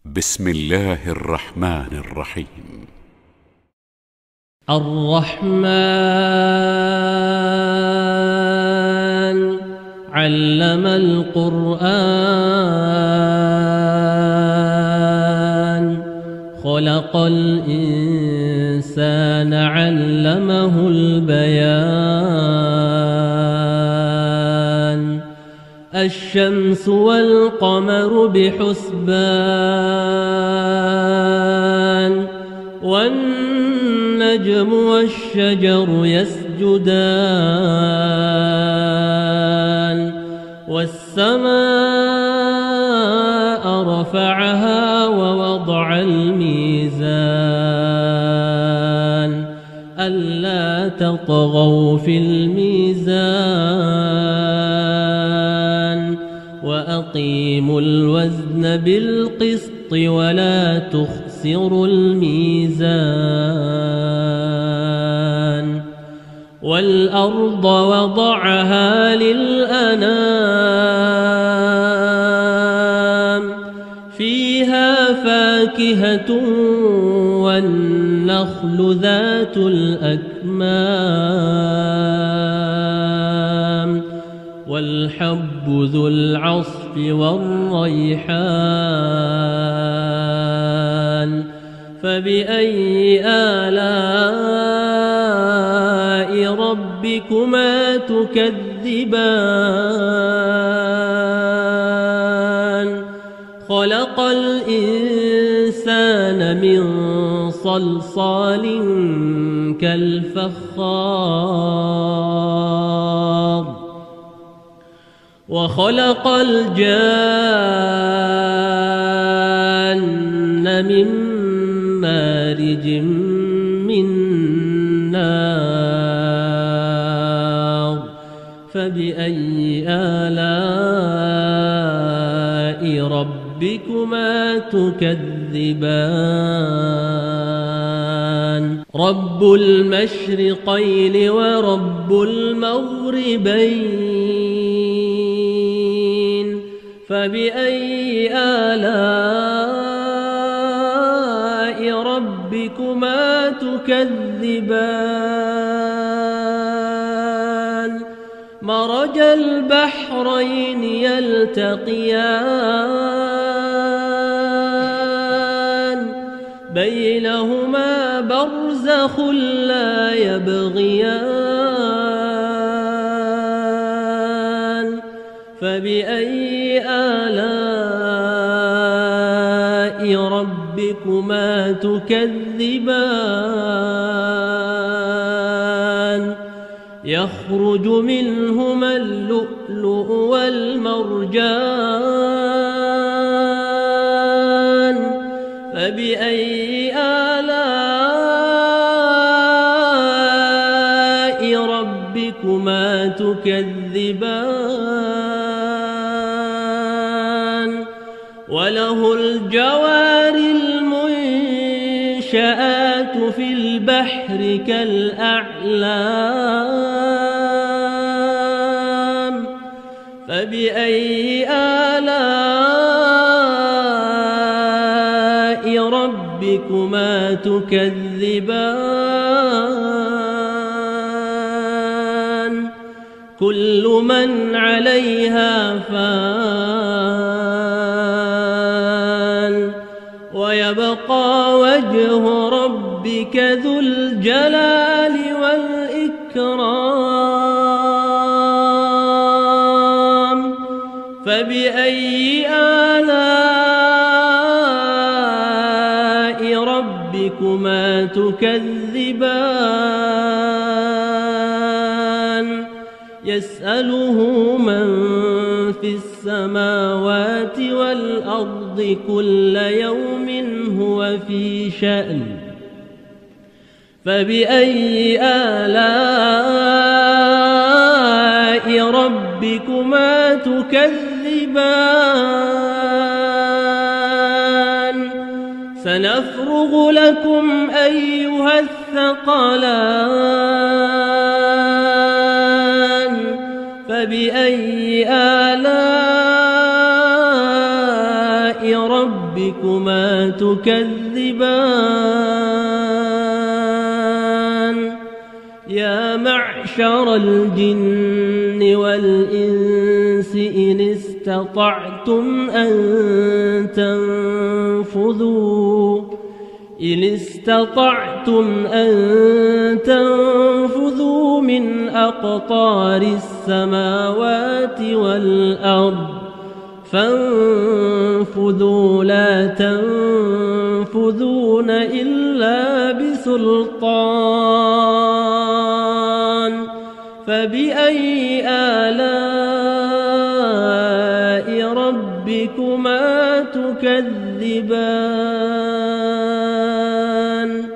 بسم الله الرحمن الرحيم. الرحمن علم القرآن خلق الإنسان علمه البيان الشمس والقمر بحسبان والنجم والشجر يسجدان والسماء رفعها ووضع الميزان ألا تطغوا في الميزان وأقيموا الوزن بالقسط ولا تخسروا الميزان والأرض وضعها للأنام فيها فاكهة والنخل ذات الأكمام والحب ذو العصف والريحان فبأي آلاء ربكما تكذبان خلق الإنسان من صلصال كالفخار وخلق الجان من مارج من نار فبأي آلاء ربكما تكذبان رب المشرقين ورب المغربين فبأي آلاء ربكما تكذبان مرج البحرين يلتقيان بينهما برزخ لا يبغيان فبأي آلاء ربكما تكذبان يخرج منهما اللؤلؤ والمرجان فبأي آلاء ربكما تكذبان وله الجوار المنشآت في البحر كالأعلام فبأي آلاء ربكما تكذبان كل من عليها فان ويبقى وجه ربك ذو الجلال والإكرام فبأي آلاء ربكما تكذبان يسأله من في السماوات والأرض كل يوم هو في شأن فبأي آلاء ربكما تكذبان سنفرغ لكم أيها الثقلان فبأي آلاء ربكما ربكما تكذبان يا معشر الجن والإنس إن استطعتم أن تنفذوا من أقطار السماوات والأرض فانفذوا لا تنفذون إلا بسلطان فبأي آلاء ربكما تكذبان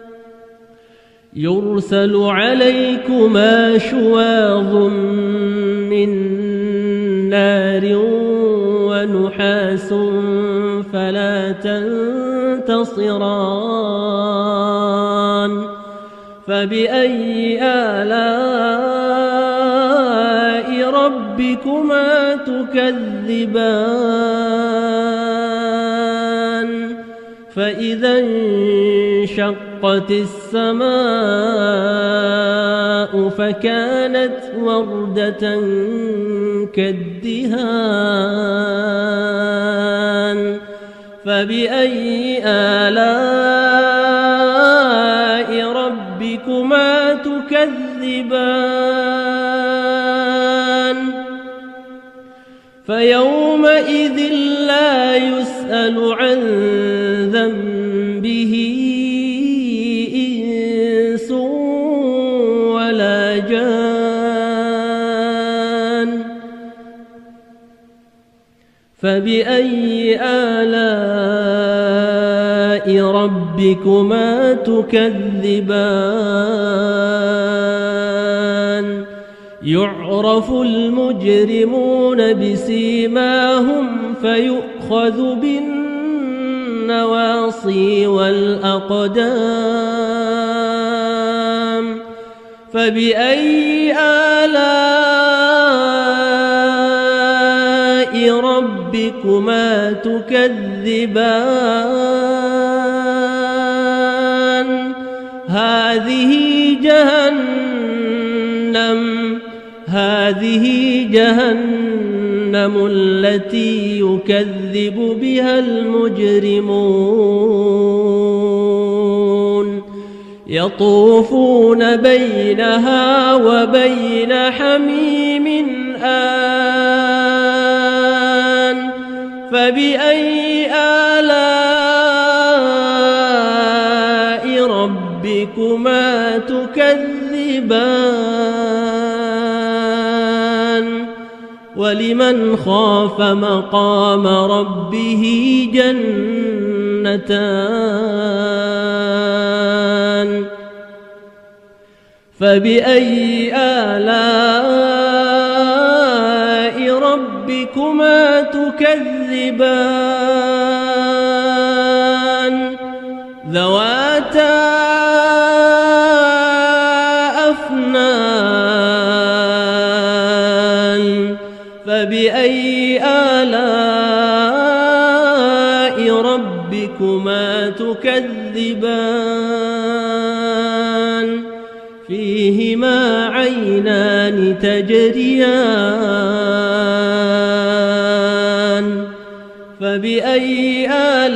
يرسل عليكما شواظ من نار ونحاس فلا تنتصران فبأي آلاء ربكما تكذبان فإذا انشقت السماء فكانت وردة كالدهان فبأي آلاء ربكما تكذبان فيومئذ لا يسأل عن ذنبه إنس ولا جان فبأي آلاء ربكما تكذبان يعرف المجرمون بسيماهم فيؤخذ بالنواصي والأقدام فبأي آلاء ربكما تكذبان هذه جهنم التي يكذب بها المجرمون يطوفون بينها وبين حميم آن فبأي آلاء ربكما تكذبان ولمن خاف مقام ربه جنتان فبأي آلاء ربكما تكذبان ذواتا أفنان فبأي آلاء ربكما تكذبان فيهما عينان تجريان فبأي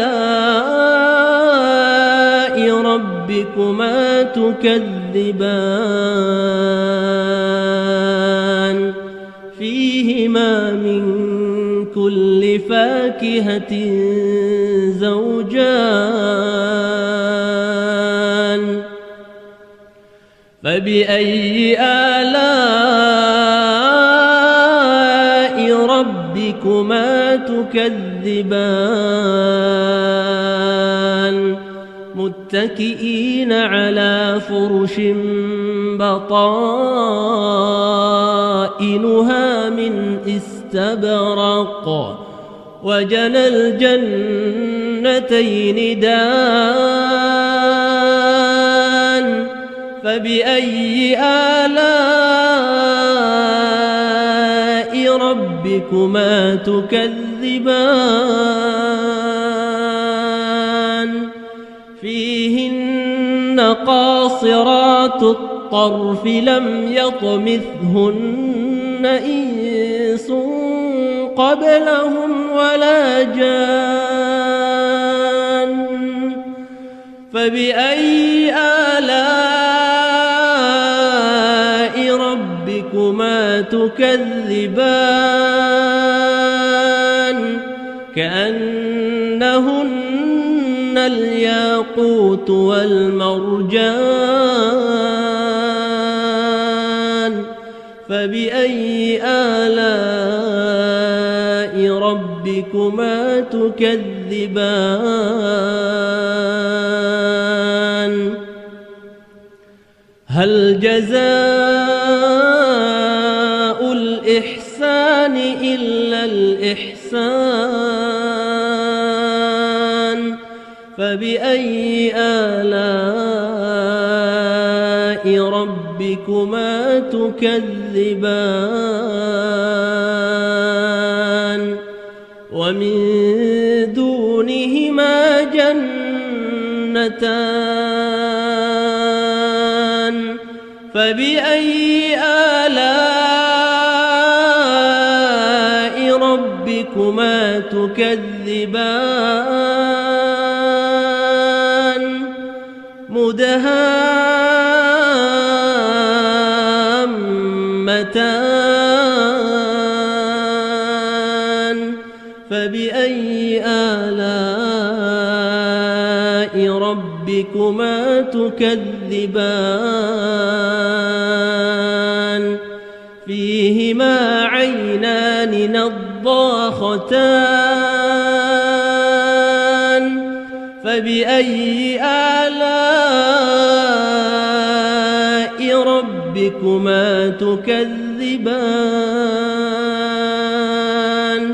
آلاء ربكما تكذبان فيهما من كل فاكهة زوجان فبأي آلاء ربكما تكذبان متكئين على فرش بطائنها من استبرق وجنى الجنتين دان فبأي آلاء ربكما تكذبان فيهن قاصرات الطرف لم يطمثهن إنس قبلهم ولا جان فبأي آلاء ربكما تكذبان كأنهن الياقوت والمرجان فبأي آلاء ربكما تكذبان هل جزاء الإحسان إلا الإحسان فبأي آلاء ربكما تكذبان ومن دونهما جنتان فبأي آلاء ربكما تكذبان مدهامتان فبأي آلاء ربكما تكذبان فيهما عينان نضاختان فبأي آلاء ربكما تكذبان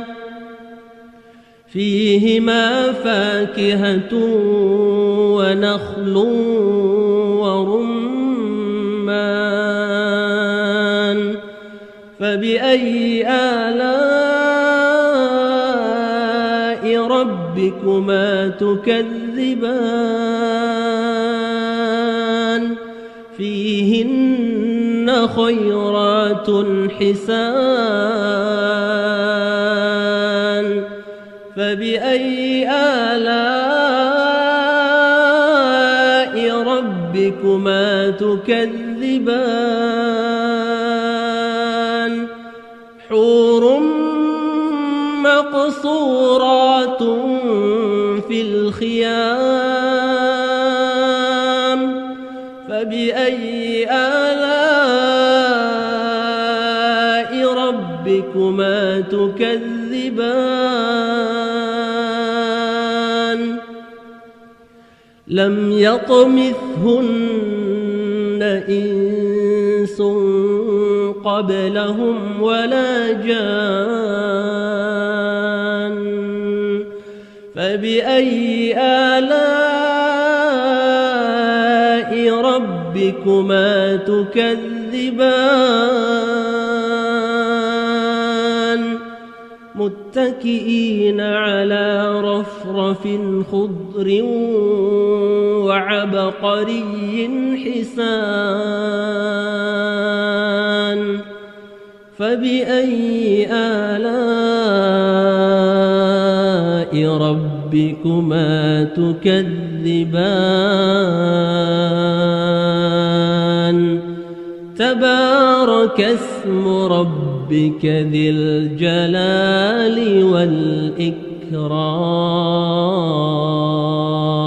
فيهما فاكهة ونخل ورمان فبأي آلاء ربكما تكذبان فيهن خيرات حسان فبأي آلاء ربكما تكذبان حور مقصورات في الخيام فبأي آلاء ربكما تكذبان لم يطمثهن إنس قبلهم ولا جان فبأي آلاء ربكما تكذبان متكئين على رفرف خضر وعبقري حسان فبأي آلاء ربكما تكذبان تبارك اسم ربك ذي الجلال والإكرام